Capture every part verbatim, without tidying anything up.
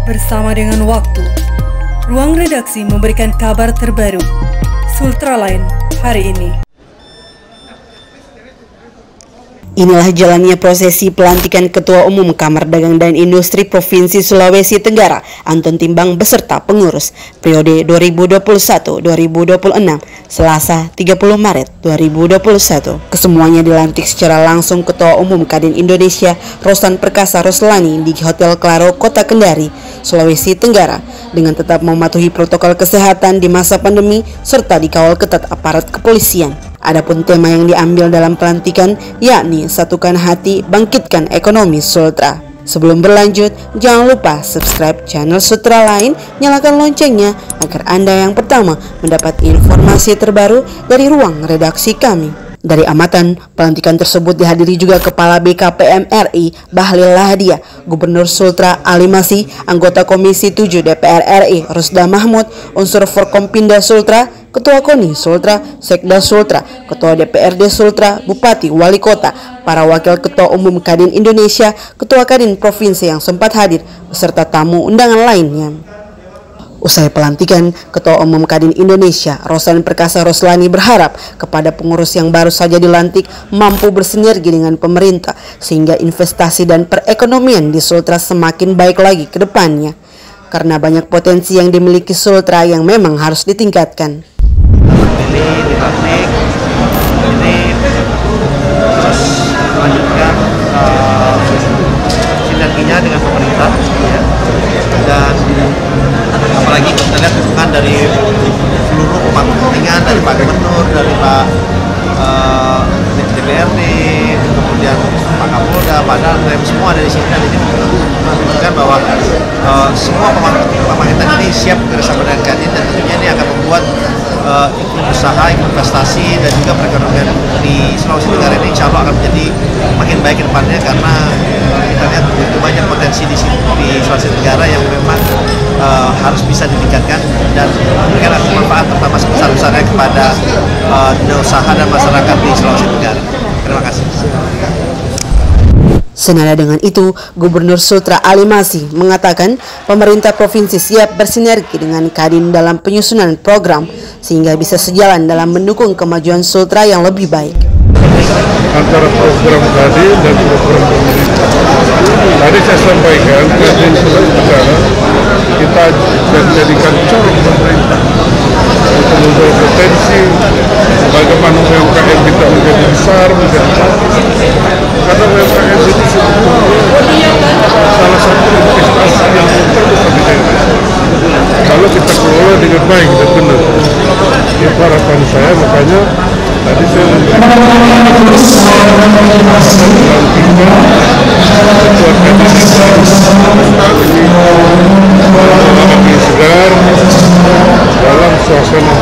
Bersama dengan waktu, ruang redaksi memberikan kabar terbaru. Sultraline hari ini. Inilah jalannya prosesi pelantikan Ketua Umum Kamar Dagang dan Industri Provinsi Sulawesi Tenggara, Anton Timbang beserta pengurus periode dua ribu dua puluh satu sampai dua ribu dua puluh enam, Selasa tiga puluh Maret dua ribu dua puluh satu. Kesemuanya dilantik secara langsung Ketua Umum Kadin Indonesia, Rosan Perkasa Roslani di Hotel Claro, Kota Kendari, Sulawesi Tenggara, dengan tetap mematuhi protokol kesehatan di masa pandemi serta dikawal ketat aparat kepolisian. Adapun tema yang diambil dalam pelantikan yakni satukan hati, bangkitkan ekonomi Sultra. Sebelum berlanjut, jangan lupa subscribe channel Sultraline, nyalakan loncengnya agar Anda yang pertama mendapat informasi terbaru dari ruang redaksi kami. Dari amatan, pelantikan tersebut dihadiri juga Kepala B K P M R I Bahlil Lahadiah, Gubernur Sultra Ali Masih, anggota Komisi tujuh D P R R I Rusda Mahmud, unsur Forkompinda Sultra, Ketua KONI Sultra, Sekda Sultra, Ketua D P R D Sultra, Bupati, Wali Kota, para Wakil Ketua Umum Kadin Indonesia, Ketua Kadin Provinsi yang sempat hadir, beserta tamu undangan lainnya. Usai pelantikan, Ketua Umum Kadin Indonesia, Rosan Perkasa Roslani berharap kepada pengurus yang baru saja dilantik mampu bersinergi dengan pemerintah sehingga investasi dan perekonomian di Sultra semakin baik lagi ke depannya. Karena banyak potensi yang dimiliki Sultra yang memang harus ditingkatkan. Ini dilantik, ini terus melanjutkan uh, sinerginya dengan pemerintah, ya. Dan apalagi kita lihat dukungan dari seluruh pemangku kepentingan, dari Pak Gubernur, dari Pak uh, D P R D, kemudian Pak Kapolda, Pak Danrem, semua dari sini, dan ini menunjukkan bahwa uh, semua pemangku kepentingan ini siap bersama dengan Kadin, dan tentunya ini akan membuat uh, iklim usaha, iklim investasi, dan juga perekonomian di Sulawesi Tenggara ini insya Allah akan menjadi makin baik ke depannya, karena uh, kita lihat begitu banyak potensi di, di Sulawesi Tenggara yang memang uh, harus bisa ditingkatkan dan memberikan manfaat terutama sebesar-besarnya kepada uh, dunia usaha dan masyarakat di Sulawesi Tenggara. Terima kasih. Senada dengan itu, Gubernur Sultra Ali Masih mengatakan pemerintah provinsi siap bersinergi dengan Kadin dalam penyusunan program sehingga bisa sejalan dalam mendukung kemajuan Sultra yang lebih baik. Antara program Kadin dan program pemerintah. Tadi saya sampaikan, Kadin Sulawesi Tenggara kita jadikan corong pemerintah untuk membawa potensi bagaimana U M K M kita menjadi besar, menjadi bagus. Karena U M K M itu sebetulnya salah satu investasi yang terbesar di daerah. Kalau kita kelola dengan baik dan benar, itu harapan saya. Makanya tadi saya memberikan ketua Kadin ini lebih segar dalam suasana.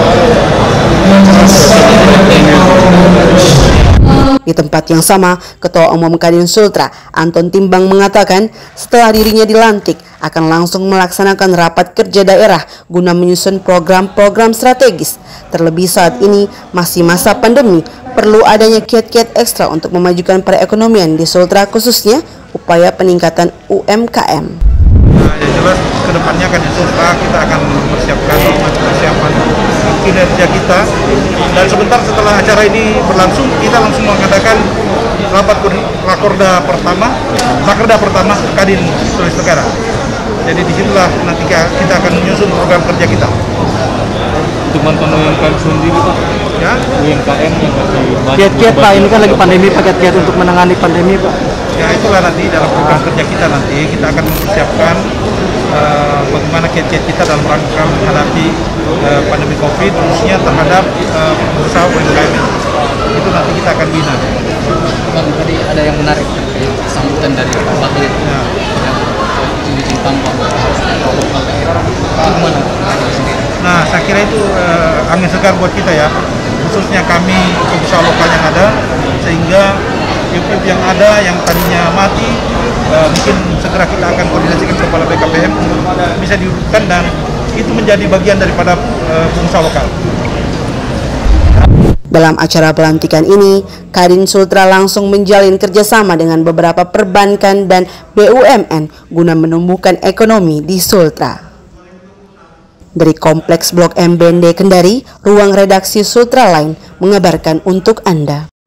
Di tempat yang sama, Ketua Umum Kadin Sultra, Anton Timbang mengatakan setelah dirinya dilantik akan langsung melaksanakan rapat kerja daerah guna menyusun program-program strategis. Terlebih saat ini masih masa pandemi, perlu adanya kiat-kiat ekstra untuk memajukan perekonomian di Sultra, khususnya upaya peningkatan U M K M. Nah, yang jelas kedepannya kan di Sultra kita akan mempersiapkan persiapan kinerja kita, dan sebentar setelah acara ini berlangsung kita langsung mengadakan rapat rakorda pertama, rakerda pertama Kadin Sulawesi Tenggara. Jadi disitulah nanti kita akan menyusun program kerja kita. Untuk mantan U M K M sendiri Pak, ya? U M K M yang masih kiat-kiat Pak, ini kan lagi pandemi Pak, kiat-kiat untuk menangani pandemi Pak. Ya itulah nanti dalam program kerja kita nanti kita akan mempersiapkan uh, bagaimana kiat-kiat kita dalam rangka menghadapi uh, pandemi Covid, khususnya terhadap uh, usaha U M K M. Itu nanti kita akan bina. Bang, tadi ada yang menarik terkait sambutan dari Bahlil ya. Yang di Jepang Pak, protokol daerah. Gimana sendiri? Nah, saya kira itu uh, angin segar buat kita ya, khususnya kami pengusaha lokal yang ada, sehingga U M K M yang ada yang tadinya mati uh, mungkin segera kita akan koordinasikan ke Kepala B K P M bisa diurutkan, dan itu menjadi bagian daripada uh, pengusaha lokal. Dalam acara pelantikan ini, Kadin Sultra langsung menjalin kerjasama dengan beberapa perbankan dan B U M N guna menumbuhkan ekonomi di Sultra. Dari Kompleks Blok M B N D Kendari, ruang redaksi Sultra Line mengabarkan untuk Anda.